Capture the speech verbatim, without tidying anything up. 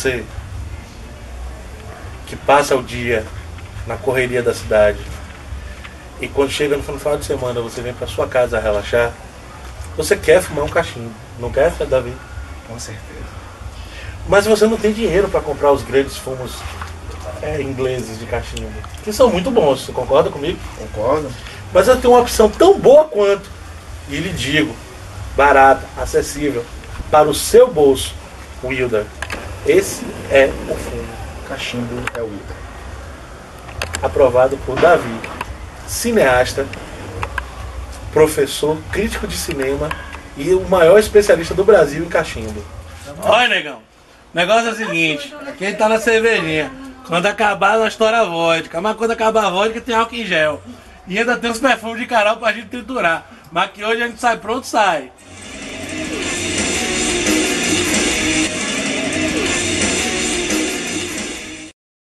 você que passa o dia na correria da cidade e quando chega no final de semana você vem para sua casa relaxar, você quer fumar um cachimbo, não quer, Davi? Com certeza. Mas você não tem dinheiro para comprar os grandes fumos é, ingleses de cachimbo, que são muito bons, você concorda comigo? Concordo. Mas eu tenho uma opção tão boa quanto, e lhe digo, barata, acessível, para o seu bolso, Wilder. Esse é o fumo. Cachimbo é o Wilder. Aprovado por Davi, cineasta, professor, crítico de cinema e o maior especialista do Brasil em cachimbo. Olha, negão, o negócio é o seguinte, quem tá na cervejinha, quando acabar nós estoura a vodka, mas quando acabar a vodka tem álcool em gel. E ainda tem os perfumes de Carol pra gente triturar, mas que hoje a gente sai pronto, sai.